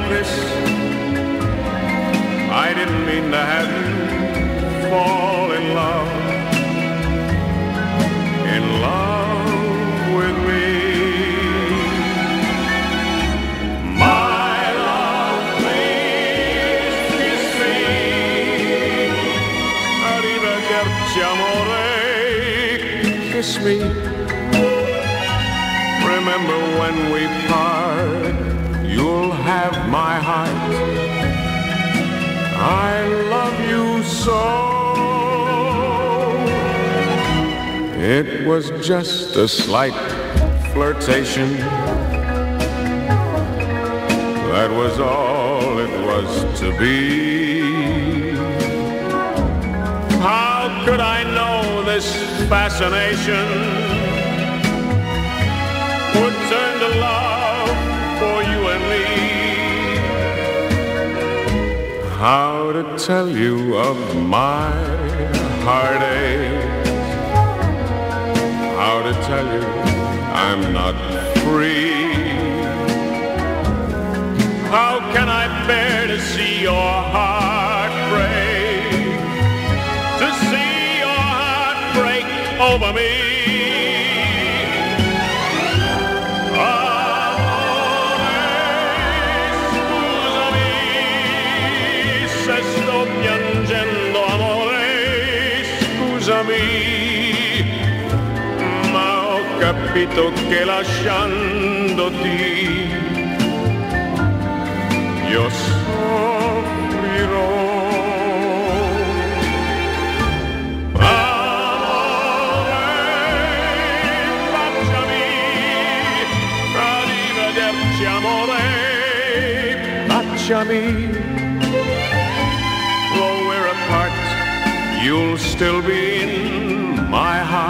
this. I didn't mean to have you fall in love with me. My love, please kiss me. Arrivederci, amore, kiss me. Remember when we part, you'll have my heart. I love you so. It was just a slight flirtation. That was all it was to be. How could I know this fascination would turn to love for you and me? How to tell you of my heartache? How to tell you I'm not free? How can I bear to see your heart break? To see your heart break over me? Piangendo amore, scusami, ma ho capito che lasciandoti io soffrirò. Amore, baciami, arrivederci amore, baciami. You'll still be in my heart.